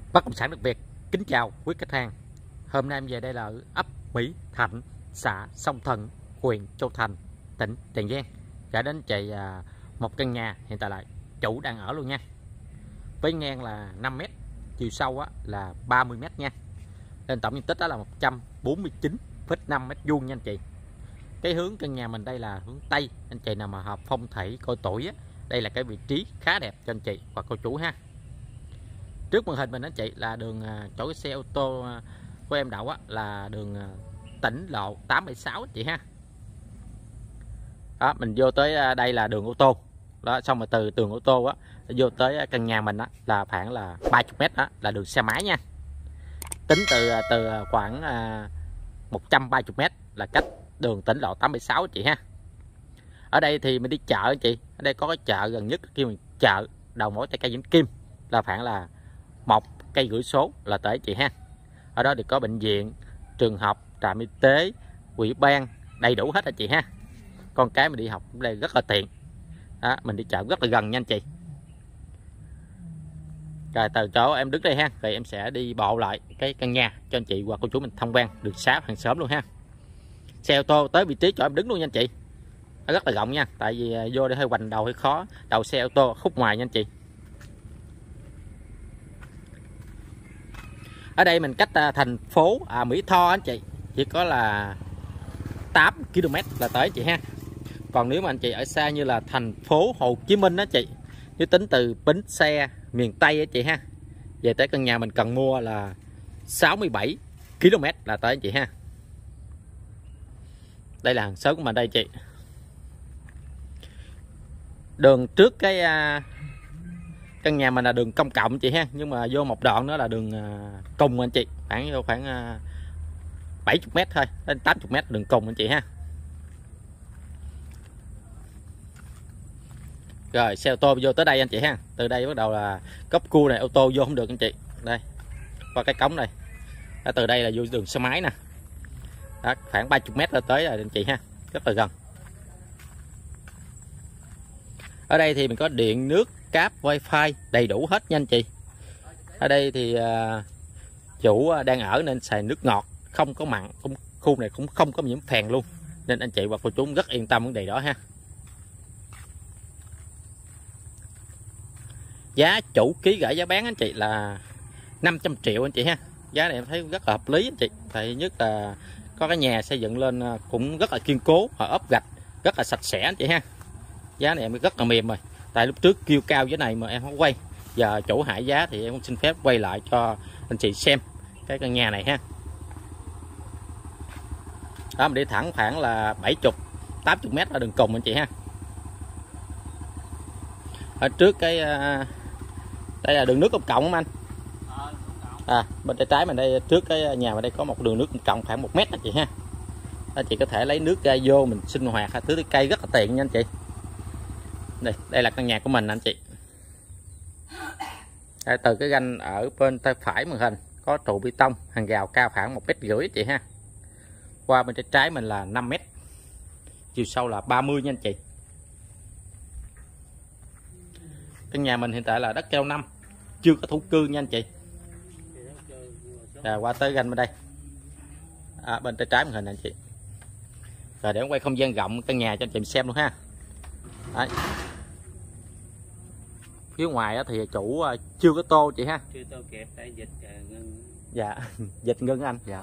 Bất động sản Đất Việt kính chào quý khách hàng. Hôm nay em về đây là ở ấp Mỹ Thạnh, xã Sông Thần, huyện Châu Thành, tỉnh Tiền Giang. Đã đến chị một căn nhà hiện tại là chủ đang ở luôn nha. Với ngang là 5 m, chiều sâu là 30 m nha. Nên tổng diện tích đó là 149,5 m² nha anh chị. Cái hướng căn nhà mình đây là hướng Tây. Anh chị nào mà hợp phong thủy coi tuổi đây là cái vị trí khá đẹp cho anh chị và cô chú ha. Trước màn hình mình anh chị là đường chỗ cái xe ô tô của em đậu là đường tỉnh lộ 876 chị ha. Đó, mình vô tới đây là đường ô tô. Đó, xong rồi từ đường ô tô vô tới căn nhà mình là khoảng là 30 m là đường xe máy nha. Tính từ khoảng 130 m là cách đường tỉnh lộ 876 chị ha. Ở đây thì mình đi chợ chị. Ở đây có cái chợ gần nhất kêu mình chợ đầu mối Tây Cây Vĩnh Kim là khoảng là 1,5 số là tới chị ha. Ở đó thì có bệnh viện, trường học, trạm y tế, ủy ban, đầy đủ hết á chị ha. Con cái mình đi học đây rất là tiện. Đó, mình đi chợ rất là gần nha anh chị. Rồi từ chỗ em đứng đây ha, rồi em sẽ đi bộ lại cái căn nhà cho anh chị và cô chú mình tham quan được sát hàng xóm luôn ha. Xe ô tô tới vị trí chỗ em đứng luôn nha anh chị. Nó rất là rộng nha, tại vì vô đây hơi hoành đầu hơi khó, đầu xe ô tô khúc ngoài nha anh chị. Ở đây mình cách thành phố Mỹ Tho anh chị chỉ có là 8 km là tới chị ha. Còn nếu mà anh chị ở xa như là thành phố Hồ Chí Minh đó chị, nếu tính từ bến xe miền Tây á chị ha, về tới căn nhà mình cần mua là 67 km là tới anh chị ha. Đây là hàng xóm của mình đây chị. Đường trước cái căn nhà mình là đường công cộng chị ha, nhưng mà vô một đoạn nữa là đường cùng anh chị, khoảng 70 m thôi đến 80 m đường cùng anh chị ha. Rồi xe ô tô vô tới đây anh chị ha. Từ đây bắt đầu là góc cua này ô tô vô không được anh chị. Đây qua cái cống này. Đó, từ đây là vô đường xe máy nè. Đó, khoảng 30 m là tới rồi anh chị ha, rất là gần. Ở đây thì mình có điện, nước, cáp, wifi đầy đủ hết nha anh chị. Ở đây thì chủ đang ở nên xài nước ngọt, không có mặn, khu này cũng không có nhiễm phèn luôn, nên anh chị và cô chú rất yên tâm vấn đề đó ha. Giá chủ ký gửi giá bán anh chị là 500 triệu anh chị ha. Giá này em thấy rất là hợp lý anh chị. Tại nhất là có cái nhà xây dựng lên cũng rất là kiên cố, họ ốp gạch rất là sạch sẽ anh chị ha. Giá này em rất là mềm rồi. Tại lúc trước kêu cao giá này mà em không quay. Giờ chủ hại giá thì em cũng xin phép quay lại cho anh chị xem cái căn nhà này ha. Đó, mình đi thẳng khoảng là 70-80 m ở đường cùng anh chị ha. Ở trước cái đây là đường nước công cộng không anh? Bên tay trái mình đây, trước cái nhà mà đây có một đường nước công cộng khoảng 1 m anh chị ha. Anh chị có thể lấy nước ra vô mình sinh hoạt hay tưới cây rất là tiện nha anh chị. Đây là căn nhà của mình anh chị. Đây, từ cái ranh ở bên tay phải màn hình có trụ bê tông hàng rào cao khoảng 1,5 m chị ha. Qua bên tay trái mình là 5 m, chiều sâu là 30 nha anh chị. Căn nhà mình hiện tại là đất keo 5, chưa có thổ cư nha anh chị. Qua tới ranh bên đây, bên tay trái màn hình anh chị. Rồi để quay không gian rộng căn nhà cho anh chị xem luôn ha. Đấy. Phía ngoài thì chủ chưa có tô chị ha. Chưa tô kẹp tại dịch ngưng. Dạ, dịch ngưng anh. Dạ.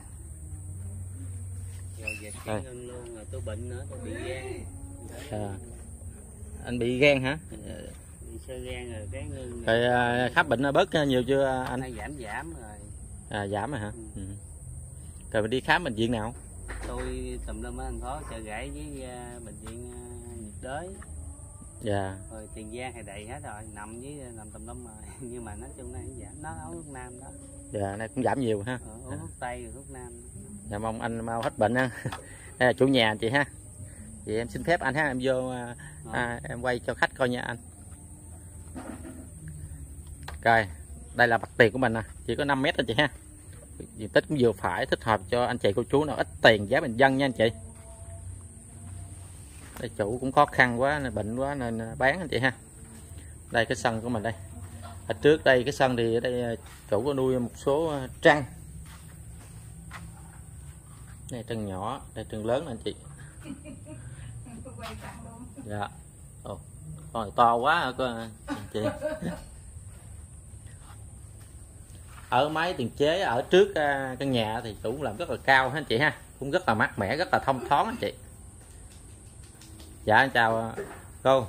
Rồi dịch ngưng luôn rồi, tôi bệnh nữa, tôi bị gan. Anh bị gan hả? Bị sơ gan rồi cái ngưng. Rồi khám bệnh bớt nhiều chưa anh? Nay giảm rồi. Giảm rồi hả? Rồi mình đi khám bệnh viện nào? Tôi tùm lum ở thành phố Chợ Gãy với bệnh viện nhiệt đới. Dạ. Rồi Tiền Giang thì đầy hết rồi, nằm tùm lum rồi. Nhưng mà nói chung này giảm, nó uống thuốc nam đó. Dạ, này cũng giảm nhiều ha. Uống thuốc Tây rồi thuốc nam. Dạ, mong anh mau hết bệnh ha. Đây là chủ nhà chị ha. Vậy em xin phép anh ha, em vô em quay cho khách coi nha anh. Rồi, đây là mặt tiền của mình nè, chỉ có 5 m thôi chị ha. Diện tích cũng vừa phải, thích hợp cho anh chị cô chú nào ít tiền, giá bình dân nha anh chị. Đây, chủ cũng khó khăn quá, bệnh quá nên bán anh chị ha. Đây cái sân của mình đây. Ở trước đây cái sân thì ở đây chủ có nuôi một số trăng. Đây trăng nhỏ, đây trăng lớn nè anh chị. Dạ. Ồ, con này to quá hả cô anh chị. Ở máy tiền chế ở trước căn nhà thì chủ cũng làm rất là cao ha anh chị ha, cũng rất là mát mẻ, rất là thông thoáng anh chị. Dạ anh chào cô.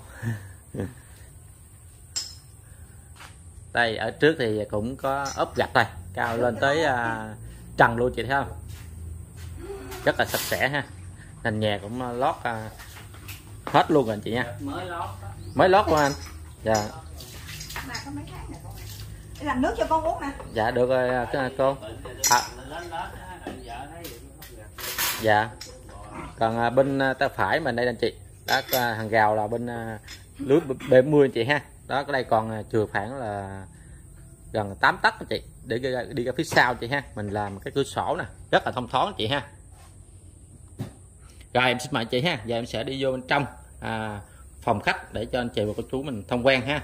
Đây ở trước thì cũng có ốp gạch đây, cao lên tới trần luôn chị thấy không, rất là sạch sẽ ha. Nền nhà cũng lót hết luôn rồi anh chị nha, mới lót luôn anh. Dạ. Làm nước cho con uống nè. Dạ được rồi cô. Dạ. Còn bên tay phải mình đây anh chị, đó hàng rào là bên lưới B10 anh chị ha. Đó, cái đây còn chừa khoảng là gần 8 tấc anh chị, để đi ra phía sau chị ha. Mình làm cái cửa sổ nè, rất là thông thoáng anh chị ha. Rồi em xin mời anh chị ha, giờ em sẽ đi vô bên trong phòng khách để cho anh chị và cô chú mình tham quan ha.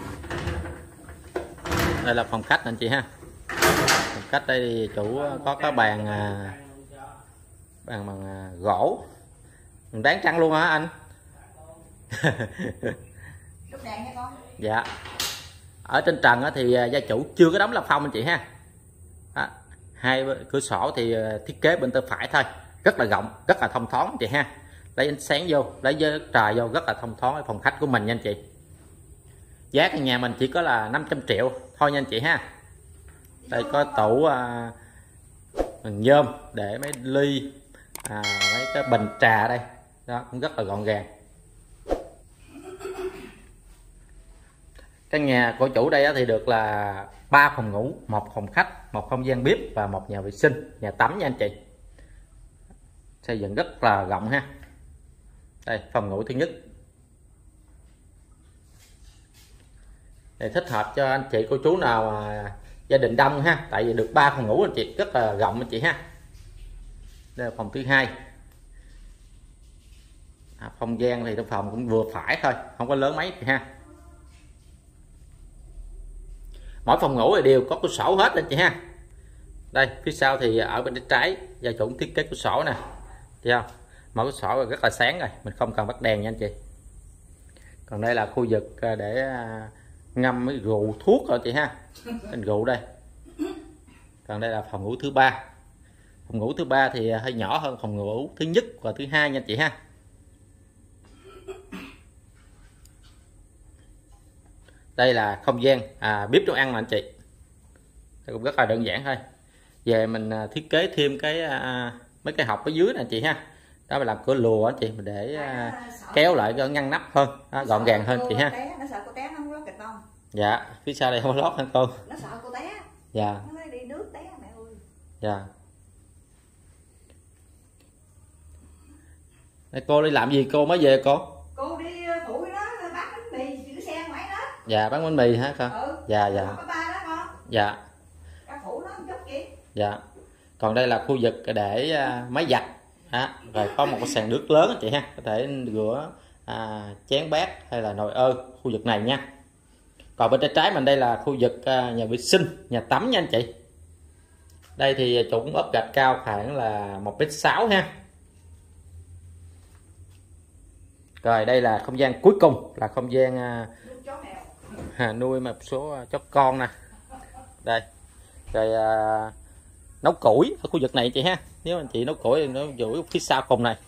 Đây là phòng khách anh chị ha. Phòng khách đây thì chủ có cái bàn bằng gỗ, đáng trăng luôn hả anh? Dạ. Ở trên trần thì gia chủ chưa có đóng la phong anh chị ha. Hai cửa sổ thì thiết kế bên tay phải thôi, rất là rộng, rất là thông thoáng anh chị ha. Lấy ánh sáng vô, lấy trời vô, rất là thông thoáng ở phòng khách của mình nha anh chị. Giá căn nhà mình chỉ có là 500 triệu thôi nha anh chị ha. Đây có tủ bằng nhôm để mấy ly, mấy cái bình trà đây, đó cũng rất là gọn gàng. Căn nhà của chủ đây thì được là 3 phòng ngủ, 1 phòng khách, 1 không gian bếp và 1 nhà vệ sinh, nhà tắm nha anh chị. Xây dựng rất là rộng ha. Đây phòng ngủ thứ nhất. Để thích hợp cho anh chị cô chú nào mà gia đình đông ha, tại vì được 3 phòng ngủ anh chị, rất là rộng anh chị ha. Đây là phòng thứ hai. Không gian thì trong phòng cũng vừa phải thôi, không có lớn mấy chị ha. Mỗi phòng ngủ thì đều có cửa sổ hết anh chị ha. Đây phía sau thì ở bên trái gia chủ thiết kế cửa sổ nè, thấy không? Mỗi cửa sổ rất là sáng rồi, mình không cần bắt đèn nha anh chị. Còn đây là khu vực để ngâm mấy rượu thuốc rồi chị ha, bình rượu đây. Còn đây là phòng ngủ thứ ba. Phòng ngủ thứ ba thì hơi nhỏ hơn phòng ngủ thứ nhất và thứ hai nha chị ha. Đây là không gian bếp nấu ăn mà anh chị. Đây cũng rất là đơn giản thôi. Về mình thiết kế thêm cái mấy cái hộc ở dưới nè anh chị ha. Đó mình làm cửa lùa anh chị, mình để kéo lại cho ngăn nắp hơn, gọn gàng hơn chị ha. Nó sợ cô té nó không lót kịch không? Dạ, phía sau đây không có lót hả cô? Nó sợ cô té. Dạ. Nó nói đi nước té mẹ ơi. Dạ. Đây, cô đi làm gì cô mới về cô? Cô đi phụ nó bán bánh mì giữ xe ngoài đó. Dạ, bán bánh mì hả con? Ừ. Dạ dạ. Có ba đó con. Dạ. Ra phụ nó một chút kìa. Dạ. Còn đây là khu vực để máy giặt. Rồi có một cái sàn nước lớn anh chị ha, có thể rửa chén bát hay là nồi ơ khu vực này nha. Còn bên tay trái mình đây là khu vực nhà vệ sinh, nhà tắm nha anh chị. Đây thì chủ cũng ốp gạch cao khoảng là 1m6 ha. Rồi đây là không gian cuối cùng, là không gian nuôi một số chó con nè. Đây. Rồi nấu củi ở khu vực này chị ha. Nếu anh chị nấu củi thì nó giữ phía sau cùng này.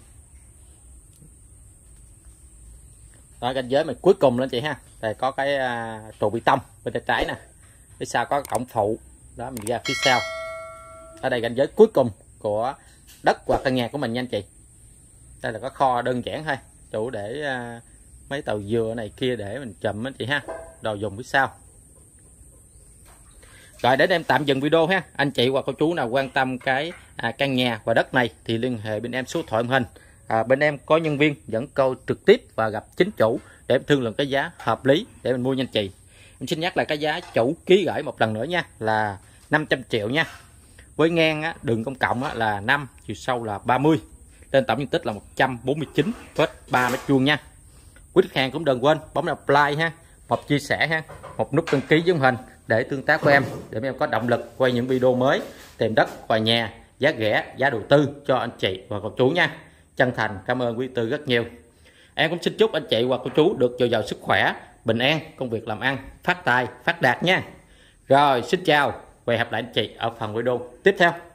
Đó, ranh giới mình cuối cùng lên chị ha. Đây có cái trụ bê tông bên tay trái nè. Phía sau có cổng phụ. Đó mình ra phía sau. Ở đây ranh giới cuối cùng của đất và căn nhà của mình nha anh chị. Đây là có kho đơn giản thôi, chủ để mấy tàu dừa này kia để mình chùm anh chị ha, đồ dùng phía sau. Rồi để em tạm dừng video ha. Anh chị hoặc cô chú nào quan tâm cái căn nhà và đất này thì liên hệ bên em số thoại màn hình. Bên em có nhân viên dẫn cô trực tiếp và gặp chính chủ để em thương lượng cái giá hợp lý để mình mua nha anh chị. Em xin nhắc lại cái giá chủ ký gửi một lần nữa nha, là 500 triệu nha. Với ngang đường công cộng là 5, chiều sâu là 30. Trên tổng diện tích là 149,3 m² nha. Quý khách hàng cũng đừng quên bấm apply ha. một chia sẻ ha, một nút đăng ký với màn hình để tương tác với em, để mấy em có động lực quay những video mới tìm đất và nhà giá rẻ, giá đầu tư cho anh chị và cô chú nha. Chân thành cảm ơn quý tư rất nhiều. Em cũng xin chúc anh chị và cô chú được dồi dào sức khỏe, bình an, công việc làm ăn, phát tài, phát đạt nha. Rồi, xin chào và hẹn gặp lại anh chị ở phần video tiếp theo.